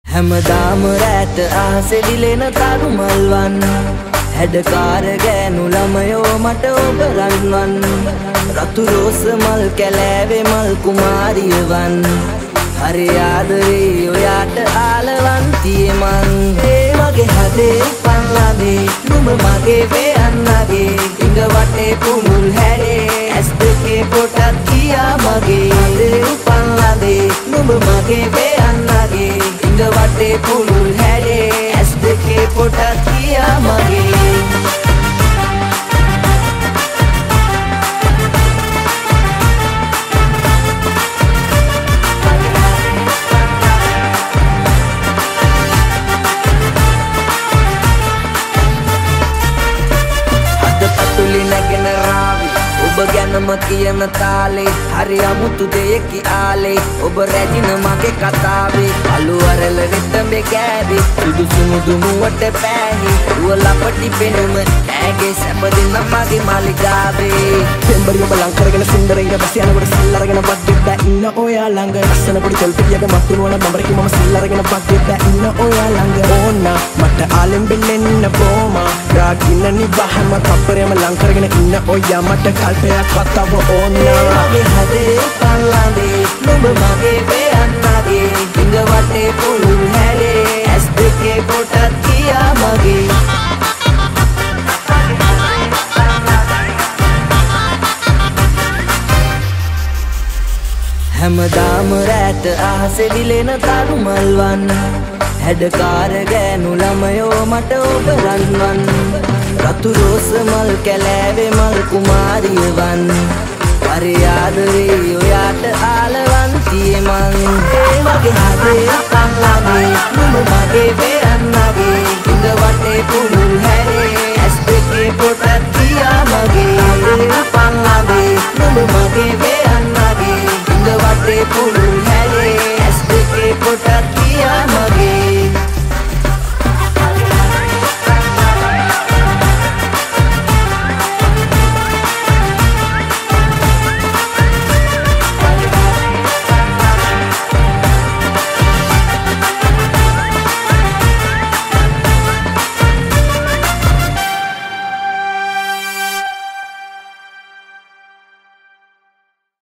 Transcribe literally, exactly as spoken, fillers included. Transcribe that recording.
හැමදාම රැට අහසේ දිලෙන තරු මල්වන් හැඩකාර ගෑනු ළමයෝ මට ඔබ රන්වන් රතු රෝස මල් කැලෑවේ මල් කුමාරියවන් හරි ආදරේ ඔයාට ආලවන්තියේ මං ඒ මගේ හදේ උපන් ලඳේ නුඹ මගේ වේයන්නගේ ඉඟ වටේ පුමුල් හැඩේ ඇස් දෙකේ පොටක් කියා මගේ හදේ උපන් ලඳේ නුඹ මගේ වේයන්නගේ ඉඟ වටේ පුමුල් හැඩේ ඇස් දෙකේ පොටක් කියා මගේ ගැනම කියන තාලේ හරි අමුතු දෙයකි ආලේ ඔබ රැජින මගේ කතාවේ අලු අරල වෙත්තඹේ කෑවේ සුදු සුමුදු මුවට පෑහි රුවලපටි පෙනුම ඇගේ සැපදින මගේ මාලිගාවේ පෙම්බරිය බලං කරගෙන සුන්දරයින බස් යනකොට සිල් අරගෙන වද්දෙද්දා ඉන්න ඔයා ළඟ ලස්සන පොඩි තෙල්පිටියක මත්තුනවන බඹරකි මම සිල් අරගෙන වද්දෙද්දා ඉන්න ඔයා ළඟ ඕන්න මට ආලෙන් බෙල්ලෙන්න බෝමා රාගින්න නිවහම කප්පරේම ලං කරගෙන ඉන්න ඔයා මට කල්ප කතාව ඕනා මගේ හදේ උපන් ලඳේ නුඹ මගේ වේයන්නගේ ඉඟ වටේ පුළුල් හැඩේ ඇස් දෙකේ පොටක් කියා මගේ හැමදාම රැට අහසේ දිලෙන තරු මල්වන් හැඩකාර ගෑනු ළමයෝ මට ඔබ රන්වන් රතු රෝස මල් කැලෑවේ මල් කුමාරියවන් හරි ආදරේ ඔයාට ආලවන්තියේ මං ඒ වගේ හදේ උපන්